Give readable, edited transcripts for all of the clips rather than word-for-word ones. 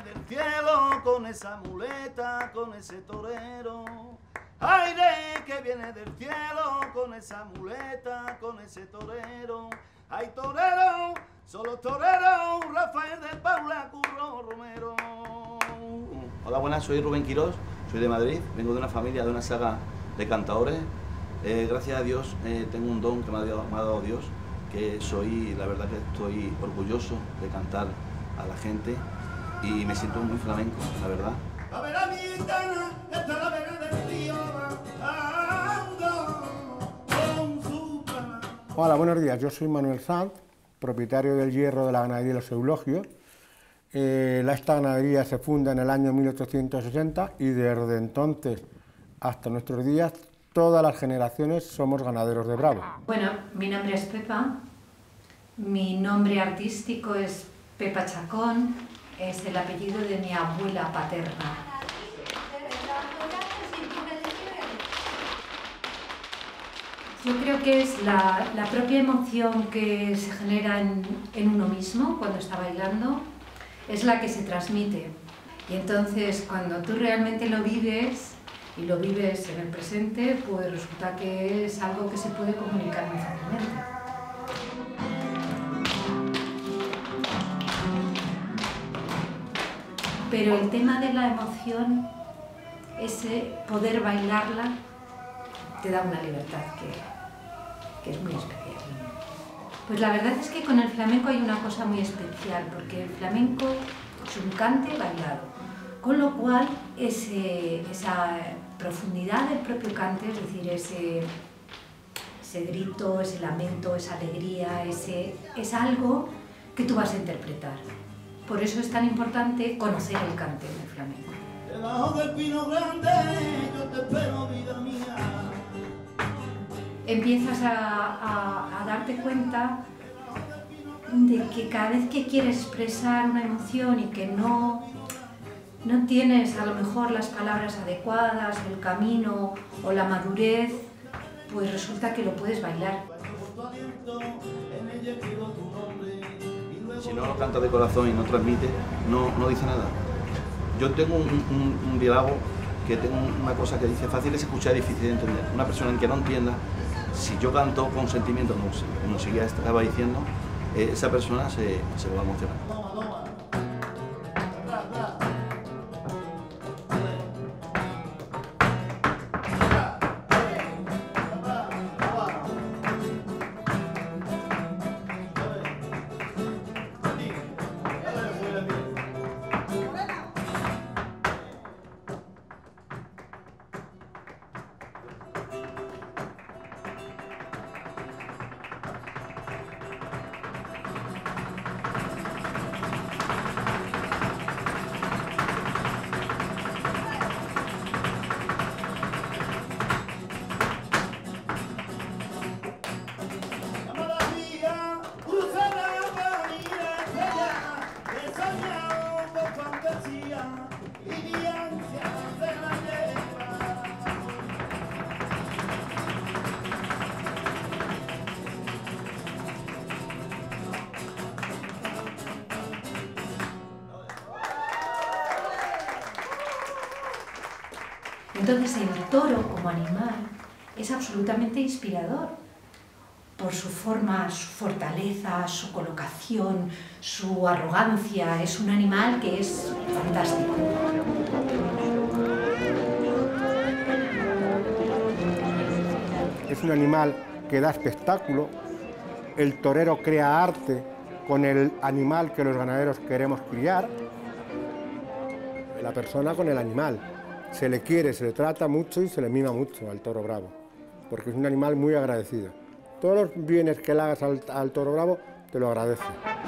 del cielo con esa muleta, con ese torero. Aire que viene del cielo con esa muleta, con ese torero. Hay torero, solo torero, Rafael de Paula, Curro Romero. Hola, buenas, soy Rubén Quirós, soy de Madrid, vengo de una familia, de una saga de cantadores. Gracias a Dios tengo un don que me ha dado Dios, que soy, la verdad que estoy orgulloso de cantar a la gente y me siento muy flamenco, la verdad. Hola, buenos días, yo soy Manuel Sanz, propietario del hierro de la ganadería Los Eulogios. Esta ganadería se funda en el año 1860 y desde entonces hasta nuestros días todas las generaciones somos ganaderos de Bravo. Bueno, mi nombre es Pepa, mi nombre artístico es Pepa Chacón, es el apellido de mi abuela paterna. Yo creo que es la propia emoción que se genera en uno mismo cuando está bailando, es la que se transmite. Y entonces cuando tú realmente lo vives, y lo vives en el presente, pues resulta que es algo que se puede comunicar muy fácilmente. Pero el tema de la emoción, ese poder bailarla, te da una libertad que es muy especial. Pues la verdad es que con el flamenco hay una cosa muy especial, porque el flamenco es un cante bailado, con lo cual esa profundidad del propio cante, es decir, ese grito, ese lamento, esa alegría, es algo que tú vas a interpretar. Por eso es tan importante conocer el cante en el flamenco. Debajo del pino grande, yo te espero, vida mía. Empiezas a darte cuenta de que cada vez que quieres expresar una emoción y que no tienes a lo mejor las palabras adecuadas, el camino o la madurez, pues resulta que lo puedes bailar. Si no lo canta de corazón y no transmite, no dice nada. Yo tengo un diálogo que tengo una cosa que dice: fácil es escuchar, difícil de entender. Una persona que no entienda, si yo canto con sentimiento, como ya estaba diciendo, esa persona se va a emocionar. Entonces el toro como animal es absolutamente inspirador por su forma, su fortaleza, su colocación, su arrogancia. Es un animal que es fantástico. Es un animal que da espectáculo, el torero crea arte con el animal que los ganaderos queremos criar, la persona con el animal. Se le quiere, se le trata mucho y se le mima mucho al toro bravo, porque es un animal muy agradecido. Todos los bienes que le hagas al toro bravo, te lo agradece.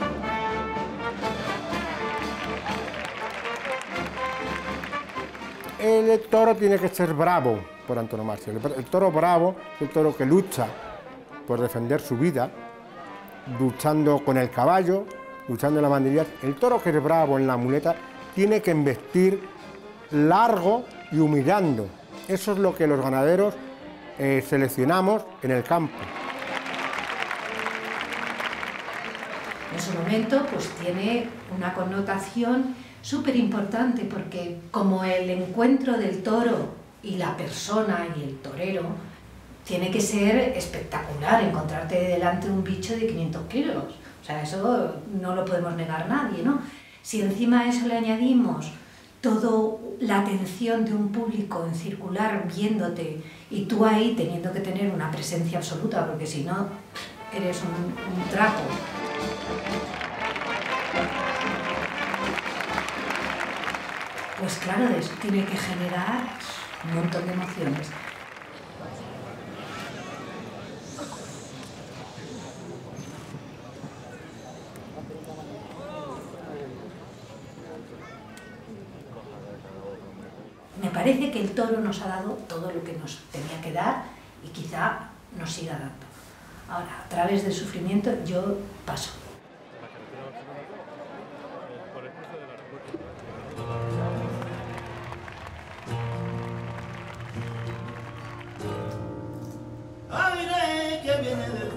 El toro tiene que ser bravo, por antonomasia. El toro bravo es el toro que lucha por defender su vida, luchando con el caballo, luchando en la banderilla. El toro que es bravo en la muleta tiene que embestir largo y humillando. Eso es lo que los ganaderos seleccionamos en el campo. En su momento pues tiene una connotación súper importante porque como el encuentro del toro y la persona y el torero tiene que ser espectacular, encontrarte delante de un bicho de 500 kilos. O sea, eso no lo podemos negar nadie, ¿no? Si encima a eso le añadimos toda la atención de un público en circular viéndote y tú ahí teniendo que tener una presencia absoluta, porque si no, eres un trapo. Pues claro, eso tiene que generar un montón de emociones. Me parece que el toro nos ha dado todo lo que nos tenía que dar y quizá nos siga dando. Ahora, a través del sufrimiento, yo paso. Aire que viene del